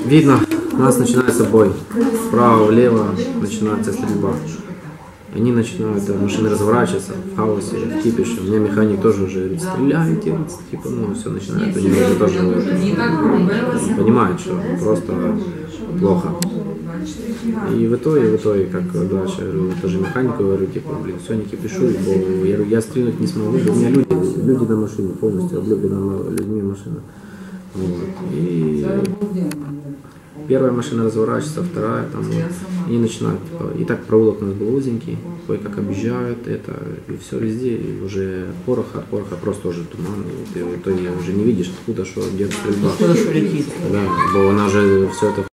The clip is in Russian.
Видно, у нас начинается бой. Вправо-влево начинается стрельба. Они начинают, машины разворачиваться в хаосе, в кипише. У меня механик тоже уже говорит, стреляйте, типа, ну, все начинает. Они уже тоже понимают, что просто плохо. И в итоге, как дальше, я говорю, тоже механику говорю, типа, блин, все, не кипишу, я говорю, я стрелять не смогу, у меня люди на машине, полностью облюблена людьми машина. Вот. И первая машина разворачивается, вторая, там, вот, и начинают, типа, и так проулок у нас был узенький, кое-как объезжают это, и все везде, и уже от пороха просто уже туман, и ты в итоге уже не видишь, откуда, что, где стрельба. Откуда что летит. Да, бо она же все это